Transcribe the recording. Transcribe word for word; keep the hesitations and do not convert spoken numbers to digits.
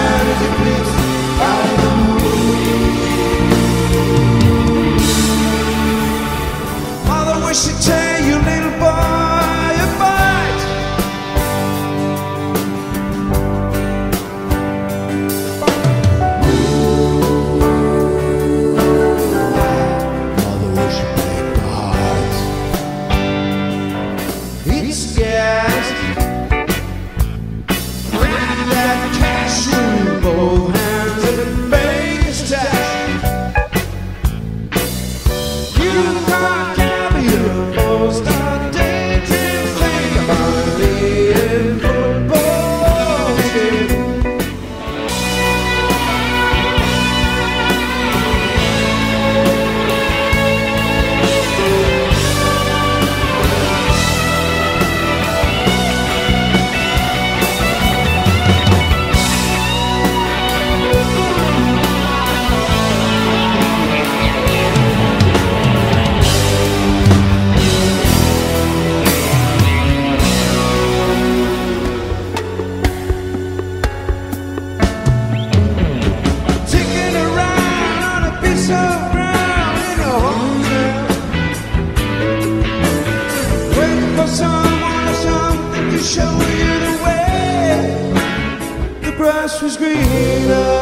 shine as it glitters by the moon. Mother, wish she'd tell you, little boy, about Mother, wish she'd break the heart. It's scarce. Bring that cash in both hands and make a stash. You can't carry your most daydream thing about me in football team. Ticking around on a piece of ground in a hotel, waiting for someone or something to show you the way. The grass was greener